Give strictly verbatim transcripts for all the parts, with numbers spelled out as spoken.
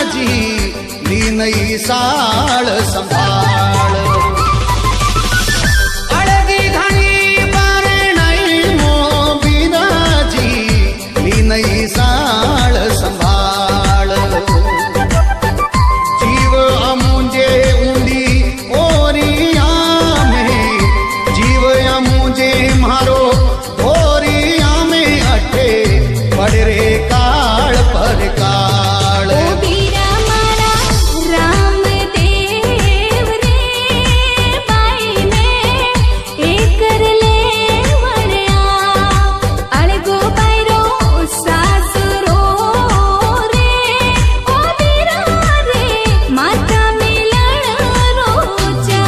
जी ली नई साल संभाल। अड़गी घनी पर नई मो बीना जी ली नई साल संभाल। जीव अमुंजे ऊंडी ओरिया में जीव अमुंजे मारो ओरिया में अठे पड़ रे काल पर काल। ओ बीरा मारा राम देव रे बाई ने एक कर ले वणया। अड़गो बैरो सासुरो रे ओ बीरा रे माता मिलन रोजा।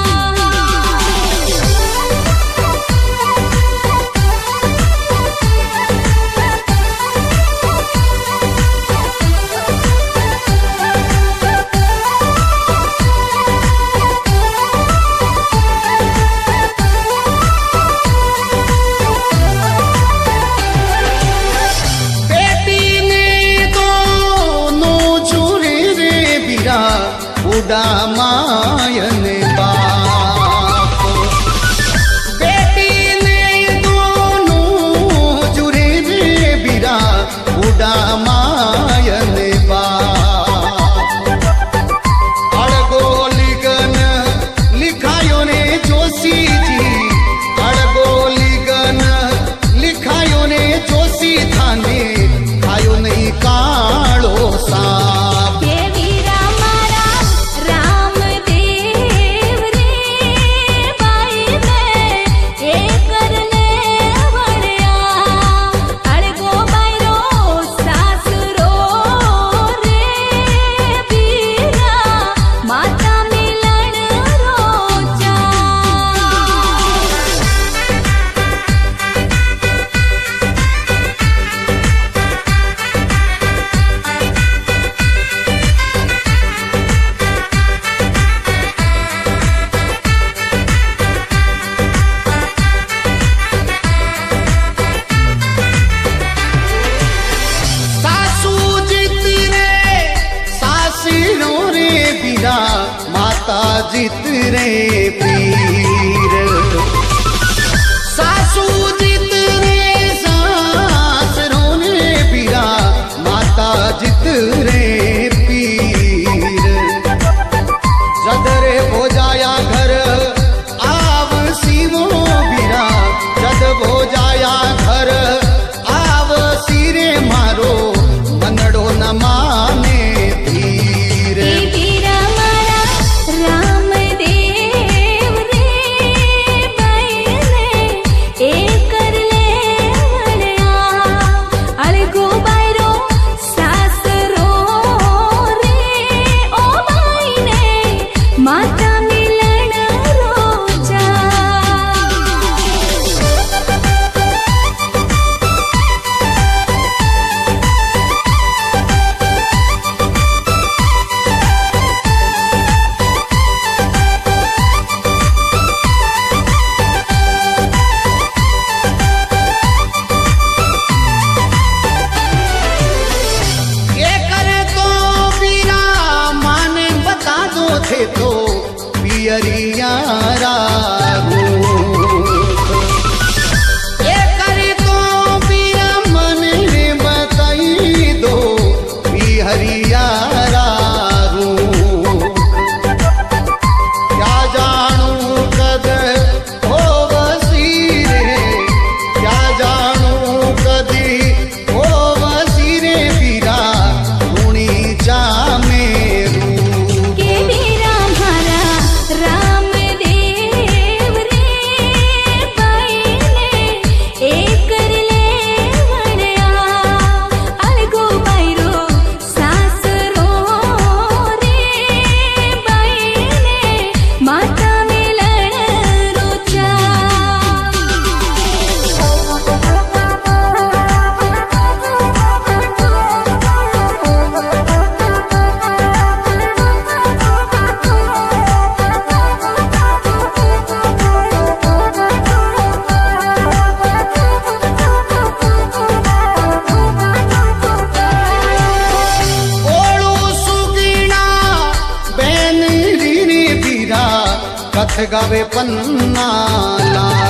बेटी ने दोनों छुरे रे बीरा उड़ा मायन बाप। बेटी ने दोनों छुरे रे बीरा उड़ा मायन बाप। अड़गो लिगन लिखायो ने जोशी जी अड़गो लिगन लिखायो ने जोशी थाने खायो नहीं कालो सांप। ये वीरा मारा राम देव रे बाई ने एक कर ले वणया। अड़गो बैरो सासुरो रे बीरा माता मिलन रोजा। सासू जीत रे सासिरो रे बीरा माता जीत रे पीर। सासू जीत रे सासरो रे बीरा माता जीत रे पीर। जदरे हो जाया घर आव सीवो बीरा जद हो जाया घर आव सीरे मारो मनड़ो न माने धीर। ये वीरा मारा राम देव रे बाई ने एक कर ले वणया। अड़गो बैरो सासुरो रे ओ बाई ने माता मिलन रोजा। गावे पन्ना लाल।